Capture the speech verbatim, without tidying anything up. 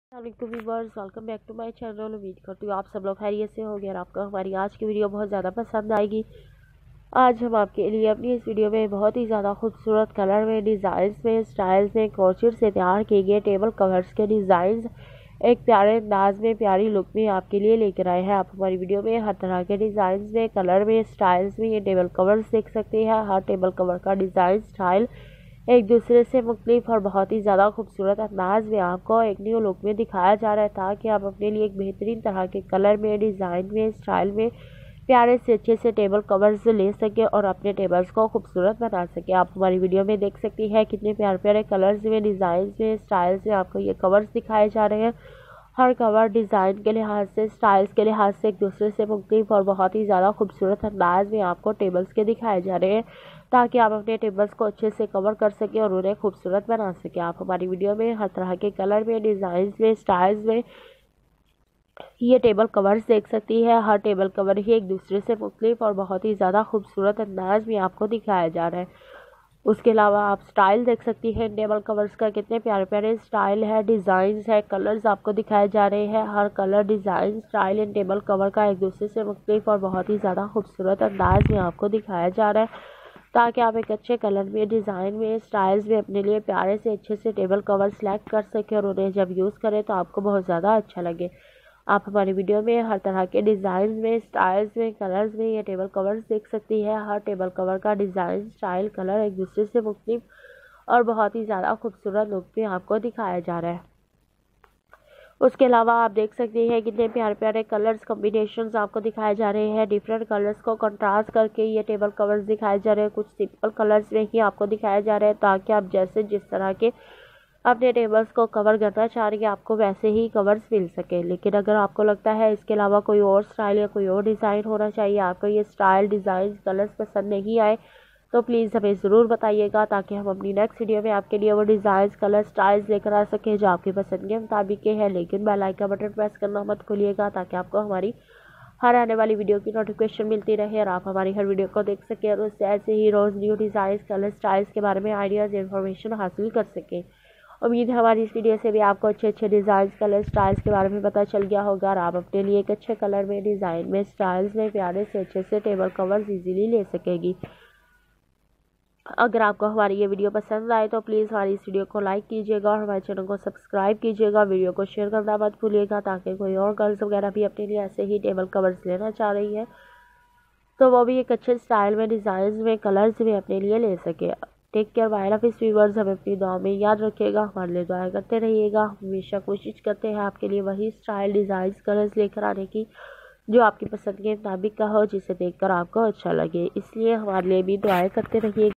वालेकुम viewers, welcome back to my channel. उम्मीद करती हूँ आप सब लोग खैरियत से होंगे और आपको हमारी आज की वीडियो बहुत ज़्यादा पसंद आएगी। आज हम आपके लिए अपनी इस वीडियो में बहुत ही ज़्यादा खूबसूरत कलर में, डिज़ाइंस में, स्टाइल्स में क्रोचेट से तैयार किए गए टेबल कवर्स के डिज़ाइंस एक प्यारे अंदाज में, प्यारी लुक में आपके लिए लेकर आए हैं। आप हमारी वीडियो में हर तरह के डिज़ाइंस में, कलर में, स्टाइल्स में ये टेबल कवर्स देख सकते हैं। हर टेबल कवर का डिज़ाइन स्टाइल एक दूसरे से मुख्तलिफ और बहुत ही ज़्यादा खूबसूरत अंदाज में आपको एक न्यू लुक में दिखाया जा रहा है, ताकि आप अपने लिए एक बेहतरीन तरह के कलर में, डिज़ाइन में, स्टाइल में प्यारे से अच्छे से टेबल कवर्स ले सके और अपने टेबल्स को खूबसूरत बना सके। आप हमारी वीडियो में देख सकती है कितने प्यारे प्यारे कलर्स में, डिज़ाइन में, स्टाइल्स में आपको ये कवर्स दिखाए जा रहे हैं। हर कवर डिज़ाइन के लिहाज से, स्टाइल्स के लिहाज से एक दूसरे से मुख्तलिफ और बहुत ही ज़्यादा खूबसूरत अंदाज में आपको टेबल्स के दिखाए जा रहे हैं, ताकि आप अपने टेबल्स को अच्छे से कवर कर सकें और उन्हें खूबसूरत बना सकें। आप हमारी वीडियो में हर तरह के कलर में, डिज़ाइन में, स्टाइल्स में ये टेबल कवर्स देख सकती है। हर टेबल कवर ही एक दूसरे से मुख्तलिफ और बहुत ही ज़्यादा खूबसूरत अंदाज में आपको दिखाया जा रहा है। उसके अलावा आप स्टाइल देख सकती हैं टेबल कवर्स का, कितने प्यारे प्यारे स्टाइल है, डिज़ाइंस है, कलर्स आपको दिखाए जा रहे हैं। हर कलर, डिज़ाइन, स्टाइल इन टेबल कवर का एक दूसरे से मुख्तलिफ और बहुत ही ज़्यादा खूबसूरत अंदाज में आपको दिखाया जा रहा है, ताकि आप एक अच्छे कलर में, डिज़ाइन में, स्टाइल्स में अपने लिए प्यारे से अच्छे से टेबल कवर सेलेक्ट कर सकें और उन्हें जब यूज़ करें तो आपको बहुत ज़्यादा अच्छा लगे। आप हमारी वीडियो में हर तरह के डिज़ाइन में, स्टाइल्स में, कलर्स में ये टेबल कवर्स देख सकती है। हर टेबल कवर का डिज़ाइन, स्टाइल, कलर एक दूसरे से मुख्तलिफ और बहुत ही ज़्यादा खूबसूरत लुक में आपको दिखाया जा रहा है। उसके अलावा आप देख सकते हैं कितने प्यारे प्यारे कलर्स कॉम्बिनेशंस आपको दिखाए जा रहे हैं। डिफरेंट कलर्स को कंट्रास्ट करके ये टेबल कवर्स दिखाए जा रहे हैं। कुछ सिंपल कलर्स में ही आपको दिखाया जा रहा है, ताकि आप जैसे जिस तरह के अपने टेबल्स को कवर करना चाह रही है आपको वैसे ही कवर्स मिल सके। लेकिन अगर आपको लगता है इसके अलावा कोई और स्टाइल या कोई और डिज़ाइन होना चाहिए, आपको ये स्टाइल, डिज़ाइन, कलर्स पसंद नहीं आए, तो प्लीज़ हमें ज़रूर बताइएगा, ताकि हम अपनी नेक्स्ट वीडियो में आपके लिए वो डिज़ाइन, कलर, स्टाइल्स लेकर आ सकें जो आपकी पसंद के मुताबिक के हैं। लेकिन बेल आइकन बटन प्रेस करना मत भूलिएगा, ताकि आपको हमारी हर आने वाली वीडियो की नोटिफिकेशन मिलती रहे और आप हमारी हर वीडियो को देख सकें और उससे ऐसे ही रोज़ न्यू डिज़ाइन, कलर, स्टाइल्स के बारे में आइडियाज़, इन्फॉर्मेशन हासिल कर सकें। उम्मीद है हमारी इस वीडियो से भी आपको अच्छे अच्छे डिज़ाइन, कलर, स्टाइल्स के बारे में पता चल गया होगा और आप अपने लिए एक अच्छे कलर में, डिज़ाइन में, स्टाइल्स में प्यारे से अच्छे से टेबल कवर्स इजीली ले सकेगी। अगर आपको हमारी ये वीडियो पसंद आए तो प्लीज़ हमारी इस वीडियो को लाइक कीजिएगा और हमारे चैनल को सब्सक्राइब कीजिएगा। वीडियो को शेयर करना मत भूलिएगा, ताकि कोई और गर्ल्स वगैरह भी अपने लिए ऐसे ही टेबल कवर्स लेना चाह रही है तो वो भी एक अच्छे स्टाइल में, डिज़ाइन में, कलर्स में अपने लिए ले सके। Take care, bye love viewers. हमें अपनी दुआ में याद रखिएगा, हमारे लिए दुआ करते रहिएगा। हमेशा कोशिश करते हैं आपके लिए वही स्टाइल, डिज़ाइन, कलर्स लेकर आने की जो आपकी पसंद के मुताबिक का हो, जिसे देखकर आपको अच्छा लगे। इसलिए हमारे लिए भी दुआएं करते रहिएगा।